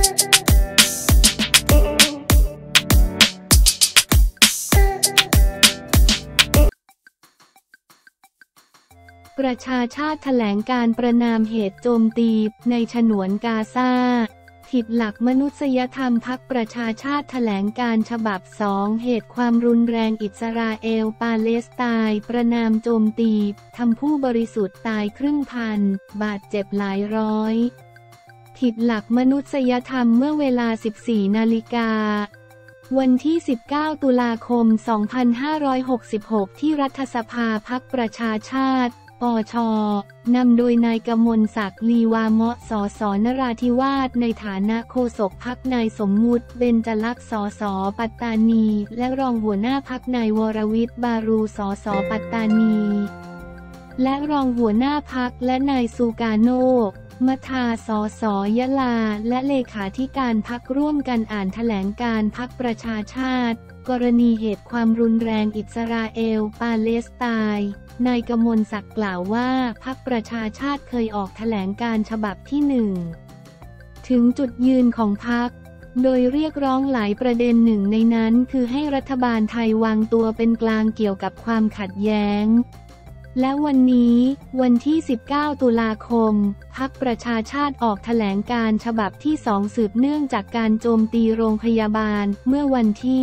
ประชาชาติแถลงการประณามเหตุโจมตีในฉนวนกาซาผิดหลักมนุษยธรรมพรรคประชาชาติแถลงการฉบับ2เหตุความรุนแรงอิสราเอลปาเลสไตน์ประณามโจมตีทำผู้บริสุทธิ์ตายครึ่งพันบาดเจ็บหลายร้อยผิดหลักมนุษยธรรมเมื่อเวลา 14 นาฬิกาวันที่ 19 ตุลาคม 2566 ที่รัฐสภาพรรคประชาชาติปช.นำโดยนายกมลศักดิ์ ลีวาเมาะ สส.นราธิวาสในฐานะโฆษกพรรคนายสมมุติ เบญจลักษณ์ สส.ปัตตานี และรองหัวหน้าพรรคนายวรวิทย์ บารู สส.ปัตตานี และรองหัวหน้าพรรคและนายซูกาโนมัทา สส.ยะลา และเลขาธิการพรรคร่วมกันอ่านแถลงการณ์พรรคประชาชาติกรณีเหตุความรุนแรงอิสราเอลปาเลสไตน์นายกมลศักดิ์กล่าวว่าพรรคประชาชาติเคยออกแถลงการฉบับที่1ถึงจุดยืนของพรรคโดยเรียกร้องหลายประเด็นหนึ่งในนั้นคือให้รัฐบาลไทยวางตัวเป็นกลางเกี่ยวกับความขัดแย้งและวันนี้วันที่ 19 ตุลาคมพรรคประชาชาติออกแถลงการฉบับที่2สืบเนื่องจากการโจมตีโรงพยาบาลเมื่อวันที่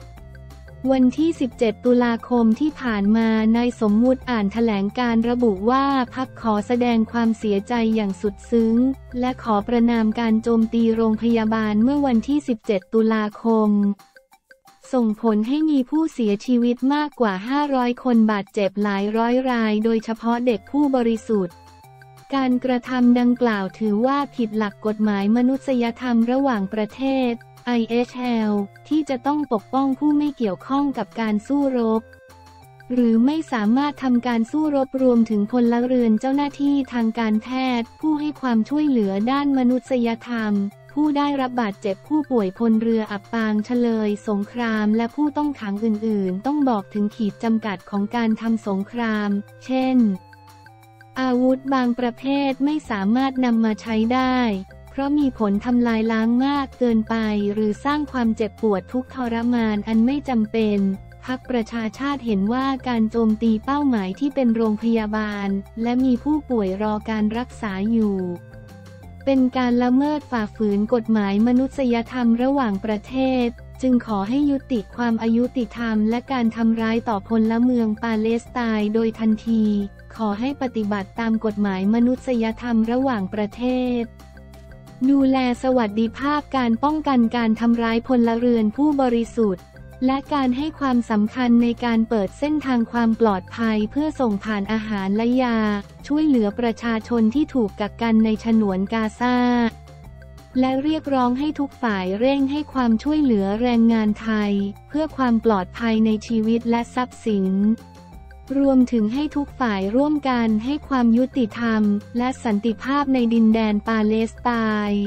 17 ตุลาคมที่ผ่านมานายสมมุติอ่านแถลงการระบุว่าพรรคขอแสดงความเสียใจอย่างสุดซึ้งและขอประณามการโจมตีโรงพยาบาลเมื่อวันที่ 17 ตุลาคมส่งผลให้มีผู้เสียชีวิตมากกว่า 500 คนบาดเจ็บหลายร้อยรายโดยเฉพาะเด็กผู้บริสุทธิ์การกระทำดังกล่าวถือว่าผิดหลักกฎหมายมนุษยธรรมระหว่างประเทศIHL ที่จะต้องปกป้องผู้ไม่เกี่ยวข้องกับการสู้รบหรือไม่สามารถทำการสู้รบรวมถึงพลเรือนเจ้าหน้าที่ทางการแพทย์ผู้ให้ความช่วยเหลือด้านมนุษยธรรมผู้ได้รับบาดเจ็บผู้ป่วยพลเรืออับปางเฉลยสงครามและผู้ต้องขังอื่นๆต้องบอกถึงขีดจำกัดของการทำสงครามเช่นอาวุธบางประเภทไม่สามารถนำมาใช้ได้เพราะมีผลทำลายล้างมากเกินไปหรือสร้างความเจ็บปวดทุกข์ทรมานอันไม่จำเป็นพรรคประชาชาติเห็นว่าการโจมตีเป้าหมายที่เป็นโรงพยาบาลและมีผู้ป่วยรอการรักษาอยู่เป็นการละเมิดฝ่าฝืนกฎหมายมนุษยธรรมระหว่างประเทศจึงขอให้ยุติความอายุติธรรมและการทำร้ายต่อพลเมืองปาเลสไตน์โดยทันทีขอให้ปฏิบัติตามกฎหมายมนุษยธรรมระหว่างประเทศดูแลสวัสดิภาพการป้องกันการทำร้ายพลเรือนผู้บริสุทธิ์และการให้ความสำคัญในการเปิดเส้นทางความปลอดภัยเพื่อส่งผ่านอาหารและยาช่วยเหลือประชาชนที่ถูกกักกันในฉนวนกาซาและเรียกร้องให้ทุกฝ่ายเร่งให้ความช่วยเหลือแรงงานไทยเพื่อความปลอดภัยในชีวิตและทรัพย์สินรวมถึงให้ทุกฝ่ายร่วมกันให้ความยุติธรรมและสันติภาพในดินแดนปาเลสไตน์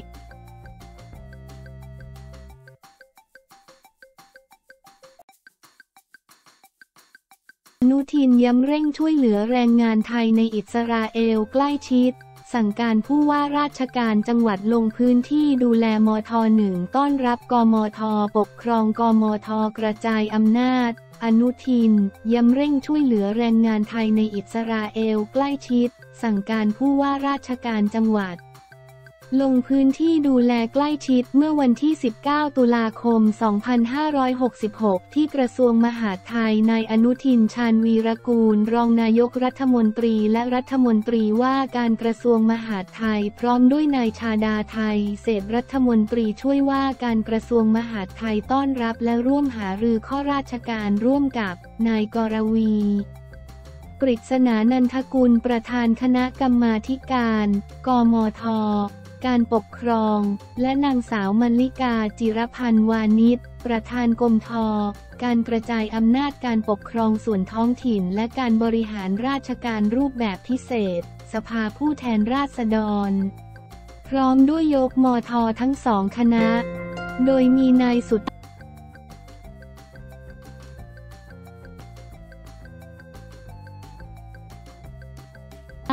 อนุทินย้ำเร่งช่วยเหลือแรงงานไทยในอิสราเอลใกล้ชิดสั่งการผู้ว่าราชการจังหวัดลงพื้นที่ดูแลมท.1ต้อนรับกมท.ปกครองกมท.กระจายอำนาจอนุทินย้ำเร่งช่วยเหลือแรงงานไทยในอิสราเอลใกล้ชิดสั่งการผู้ว่าราชการจังหวัดลงพื้นที่ดูแลใกล้ชิดเมื่อวันที่ 19 ตุลาคม 2566 ที่กระทรวงมหาดไทยนายอนุทิน ชาญวีรกูลรองนายกรัฐมนตรีและรัฐมนตรีว่าการกระทรวงมหาดไทยพร้อมด้วยนายชาดาไทยเศรษฐรัฐมนตรีช่วยว่าการกระทรวงมหาดไทยต้อนรับและร่วมหารือข้อราชการร่วมกับนายกรวีปริศนานันทกุลประธานคณะกรรมาธิการกมท.การปกครองและนางสาวมลลิกาจิรพันธ์วานิชประธานกมท.การกระจายอำนาจการปกครองส่วนท้องถิ่นและการบริหารราชการรูปแบบพิเศษสภาผู้แทนราษฎรพร้อมด้วยยกมท.ทั้ง2คณะโดยมีนายสุด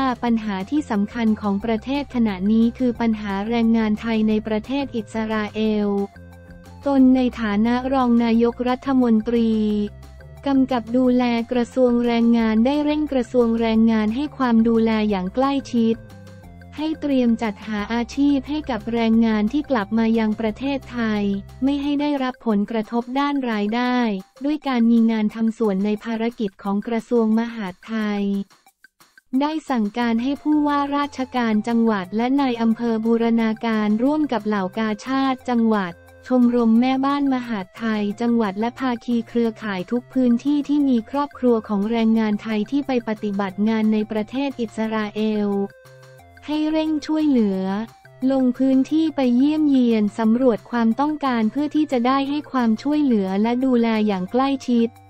ปัญหาที่สำคัญของประเทศขณะนี้คือปัญหาแรงงานไทยในประเทศอิสราเอลตนในฐานะรองนายกรัฐมนตรีกำกับดูแลกระทรวงแรงงานได้เร่งกระทรวงแรงงานให้ความดูแลอย่างใกล้ชิดให้เตรียมจัดหาอาชีพให้กับแรงงานที่กลับมายังประเทศไทยไม่ให้ได้รับผลกระทบด้านรายได้ด้วยการมีงานทำส่วนในภารกิจของกระทรวงมหาดไทยได้สั่งการให้ผู้ว่าราชการจังหวัดและนายอำเภอบูรณาการร่วมกับเหล่ากาชาติจังหวัดชมรมแม่บ้านมหาดไทยจังหวัดและภาคีเครือข่ายทุกพื้นที่ที่มีครอบครัวของแรงงานไทยที่ไปปฏิบัติงานในประเทศอิสราเอลให้เร่งช่วยเหลือลงพื้นที่ไปเยี่ยมเยียนสำรวจความต้องการเพื่อที่จะได้ให้ความช่วยเหลือและดูแลอย่างใกล้ชิด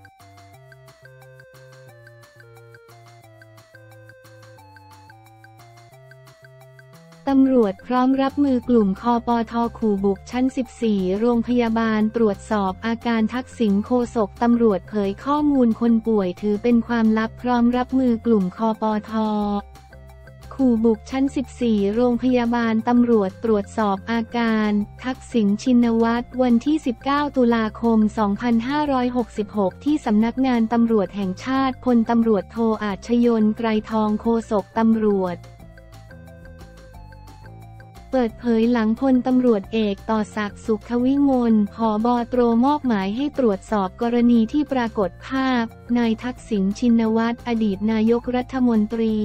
ตำรวจพร้อมรับมือกลุ่มคปท.ขู่บุกชั้น 14 โรงพยาบาลตรวจสอบอาการทักษิณโฆษกตำรวจเผยข้อมูลคนป่วยถือเป็นความลับพร้อมรับมือกลุ่มคปท.ขู่บุกชั้น 14 โรงพยาบาลตำรวจตรวจสอบอาการทักษิณชินวัตรวันที่ 19 ตุลาคม 2566 ที่สำนักงานตำรวจแห่งชาติพลตำรวจโทอาชญน ไกรทองโฆษกตำรวจเปิดเผยหลังพลตำรวจเอกต่อศักดิ์สุขวิมล ผบ.ตร.มอบหมายให้ตรวจสอบกรณีที่ปรากฏภาพนายทักษิณชินวัตรอดีตนายกรัฐมนตรี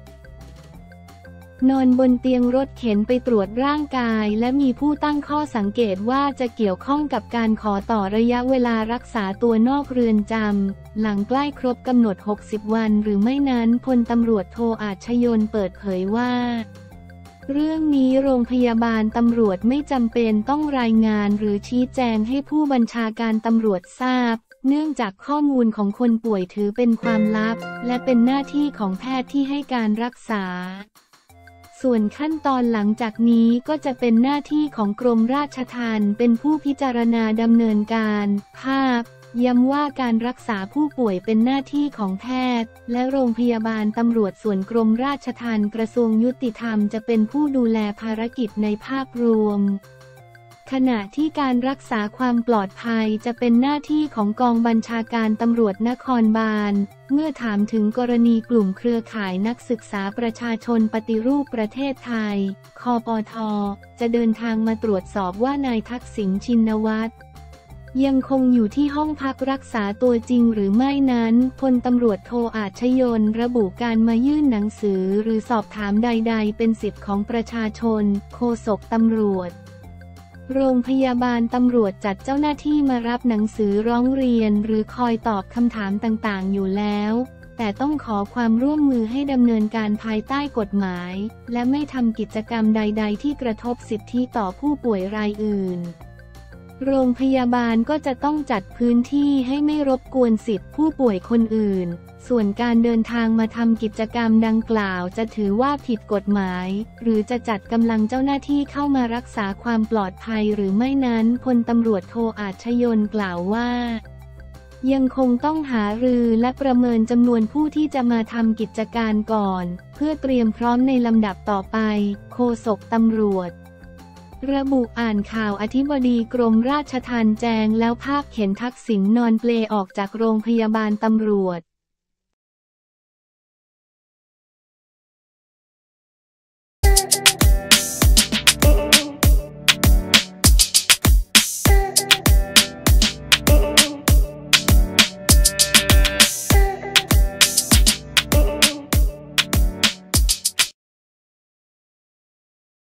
นอนบนเตียงรถเข็นไปตรวจร่างกายและมีผู้ตั้งข้อสังเกตว่าจะเกี่ยวข้องกับการขอต่อระยะเวลารักษาตัวนอกเรือนจำหลังใกล้ครบกำหนด 60 วันหรือไม่นั้นพลตำรวจโทอาชญนเปิดเผยว่าเรื่องนี้โรงพยาบาลตำรวจไม่จำเป็นต้องรายงานหรือชี้แจงให้ผู้บัญชาการตำรวจทราบเนื่องจากข้อมูลของคนป่วยถือเป็นความลับและเป็นหน้าที่ของแพทย์ที่ให้การรักษาส่วนขั้นตอนหลังจากนี้ก็จะเป็นหน้าที่ของกรมราชทัณฑ์เป็นผู้พิจารณาดำเนินการภาพย้ำว่าการรักษาผู้ป่วยเป็นหน้าที่ของแพทย์และโรงพยาบาลตำรวจส่วนกรมราชทัณฑ์กระทรวงยุติธรรมจะเป็นผู้ดูแลภารกิจในภาพรวมขณะที่การรักษาความปลอดภัยจะเป็นหน้าที่ของกองบัญชาการตำรวจนครบาลเมื่อถามถึงกรณีกลุ่มเครือข่ายนักศึกษาประชาชนปฏิรูปประเทศไทยคปท.จะเดินทางมาตรวจสอบว่านายทักษิณชินวัตรยังคงอยู่ที่ห้องพักรักษาตัวจริงหรือไม่นั้นพลตำรวจโทอาชญนระบุการมายื่นหนังสือหรือสอบถามใดๆเป็นสิทธิของประชาชนโฆษกตำรวจโรงพยาบาลตำรวจจัดเจ้าหน้าที่มารับหนังสือร้องเรียนหรือคอยตอบคำถามต่างๆอยู่แล้วแต่ต้องขอความร่วมมือให้ดำเนินการภายใต้กฎหมายและไม่ทำกิจกรรมใดๆที่กระทบสิทธิต่อผู้ป่วยรายอื่นโรงพยาบาลก็จะต้องจัดพื้นที่ให้ไม่รบกวนสิทธิผู้ป่วยคนอื่นส่วนการเดินทางมาทำกิจกรรมดังกล่าวจะถือว่าผิดกฎหมายหรือจะจัดกำลังเจ้าหน้าที่เข้ามารักษาความปลอดภัยหรือไม่นั้นพลตำรวจโทอาชญนกล่าวว่ายังคงต้องหารือและประเมินจำนวนผู้ที่จะมาทำกิจการก่อนเพื่อเตรียมพร้อมในลำดับต่อไปโฆษกตำรวจระบุอ่านข่าวอธิบดีกรมราชทัณฑ์แจงแล้วภาพเห็นทักษิณนอนเปลออกจากโรงพยาบาลตำรวจ